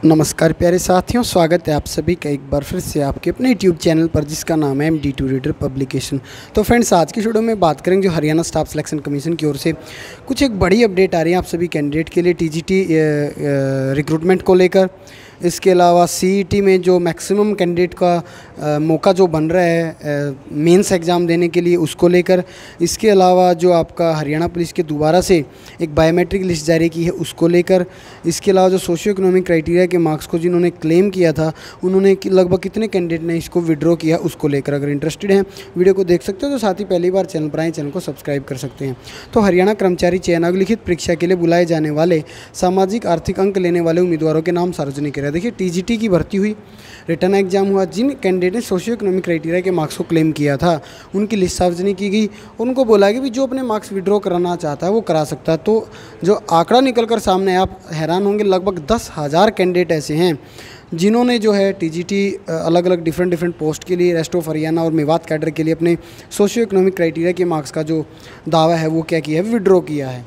नमस्कार प्यारे साथियों, स्वागत है आप सभी का एक बार फिर से आपके अपने यूट्यूब चैनल पर जिसका नाम है MD2 रीडर पब्लिकेशन। तो फ्रेंड्स, आज की वीडियो में बात करेंगे जो हरियाणा स्टाफ सिलेक्शन कमीशन की ओर से कुछ एक बड़ी अपडेट आ रही है आप सभी कैंडिडेट के लिए TGT रिक्रूटमेंट को लेकर। इसके अलावा CET में जो मैक्सिमम कैंडिडेट का मौका जो बन रहा है मेंस एग्ज़ाम देने के लिए, उसको लेकर। इसके अलावा जो आपका हरियाणा पुलिस के दोबारा से एक बायोमेट्रिक लिस्ट जारी की है, उसको लेकर। इसके अलावा जो सोशियो इकोनॉमिक क्राइटेरिया के मार्क्स को जिन्होंने क्लेम किया था, उन्होंने लगभग कितने कैंडिडेट ने इसको विड्रॉ किया, उसको लेकर। अगर इंटरेस्टेड हैं वीडियो को देख सकते हो, तो साथ ही पहली बार चैनल पर आए चैनल को सब्सक्राइब कर सकते हैं। तो हरियाणा कर्मचारी चयन आयोग लिखित परीक्षा के लिए बुलाए जाने वाले सामाजिक आर्थिक अंक लेने वाले उम्मीदवारों के नाम सार्वजनिक करें। देखिए, TGT की भर्ती हुई, रिटर्न एग्जाम हुआ, जिन कैंडिडेट ने सोशियो इकोनॉमिक क्राइटेरिया के मार्क्स को क्लेम किया था उनकी लिस्ट सार्वजनिक की गई। उनको बोला कि भी जो अपने मार्क्स विड्रॉ कराना चाहता है वो करा सकता है। तो जो आंकड़ा निकल कर सामने, आप हैरान होंगे, लगभग 10,000 कैंडिडेट ऐसे हैं जिन्होंने जो है TGT अलग अलग डिफरेंट पोस्ट के लिए रेस्ट ऑफ हरियाणा और मेवात कैडर के लिए अपने सोशियो इकोनॉमिक क्राइटेरिया के मार्क्स का जो दावा है वो क्या किया है, विड्रॉ किया है।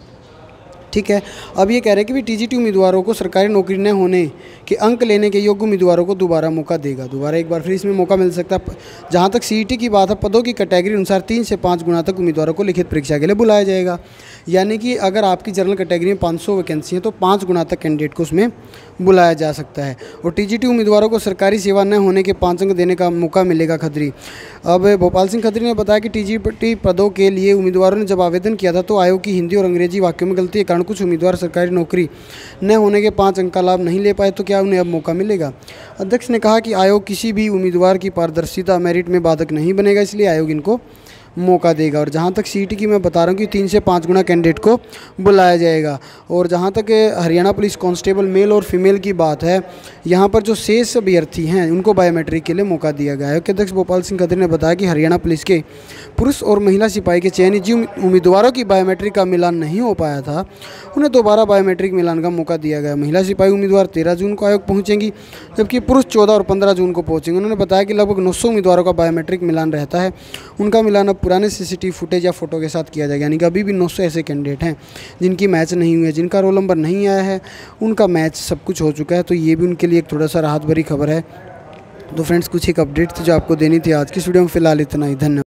ठीक है, अब ये कह रहे हैं कि भी TGT उम्मीदवारों को सरकारी नौकरी न होने के अंक लेने के योग्य उम्मीदवारों को दोबारा मौका देगा। दोबारा एक बार फिर इसमें मौका मिल सकता है। जहाँ तक CET की बात है, पदों की कैटेगरी अनुसार 3 से 5 गुना तक उम्मीदवारों को लिखित परीक्षा के लिए बुलाया जाएगा। यानी कि अगर आपकी जनरल कैटेगरी में 500 वैकेंसी हैं तो 5 गुना तक कैंडिडेट को उसमें बुलाया जा सकता है। और TGT उम्मीदवारों को सरकारी सेवा न होने के 5 अंक देने का मौका मिलेगा। खत्री अब भोपाल सिंह खत्री ने बताया कि TGT पदों के लिए उम्मीदवारों ने जब आवेदन किया था तो आयोग की हिंदी और अंग्रेजी वाक्यों में गलती के कारण कुछ उम्मीदवार सरकारी नौकरी न होने के 5 अंक का लाभ नहीं ले पाए। तो क्या उन्हें अब मौका मिलेगा? अध्यक्ष ने कहा कि आयोग किसी भी उम्मीदवार की पारदर्शिता मेरिट में बाधक नहीं बनेगा, इसलिए आयोग इनको मौका देगा। और जहाँ तक CET की मैं बता रहा हूँ कि 3 से 5 गुना कैंडिडेट को बुलाया जाएगा। और जहाँ तक हरियाणा पुलिस कांस्टेबल मेल और फीमेल की बात है, यहाँ पर जो शेष अभ्यर्थी हैं उनको बायोमेट्रिक के लिए मौका दिया गया है। आयोग के अध्यक्ष भोपाल सिंह खत्री ने बताया कि हरियाणा पुलिस के पुरुष और महिला सिपाही के चयनित जिन उम्मीदवारों की बायोमेट्रिक का मिलान नहीं हो पाया था, उन्हें दोबारा बायोमेट्रिक मिलान का मौका दिया गया। महिला सिपाही उम्मीदवार 13 जून को आयोग पहुँचेंगी, जबकि पुरुष 14 और 15 जून को पहुँचेंगे। उन्होंने बताया कि लगभग 900 उम्मीदवारों का बायोमेट्रिक मिलान रहता है। उनका मिलान अब पुराने CCTV फुटेज या फोटो के साथ किया जाएगा। यानी कि अभी भी 900 ऐसे कैंडिडेट हैं जिनकी मैच नहीं हुई है, जिनका रोल नंबर नहीं आया है, उनका मैच सब कुछ हो चुका है। तो ये भी उनके लिए एक थोड़ा सा राहत भरी खबर है। तो फ्रेंड्स, कुछ एक अपडेट थी जो आपको देनी थी आज की वीडियो में। फिलहाल इतना ही, धन्यवाद।